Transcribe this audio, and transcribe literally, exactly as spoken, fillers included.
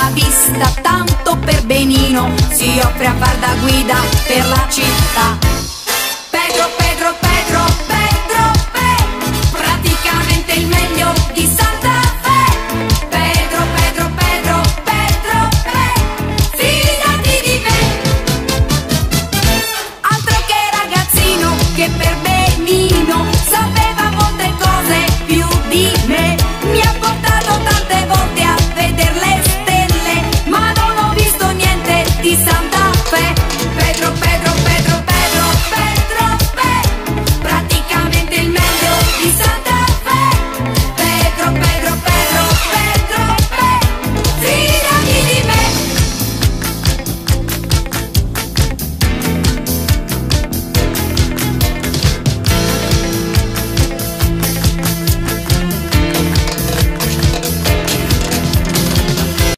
la vista, tanto per benino si offre a far da guida per la città.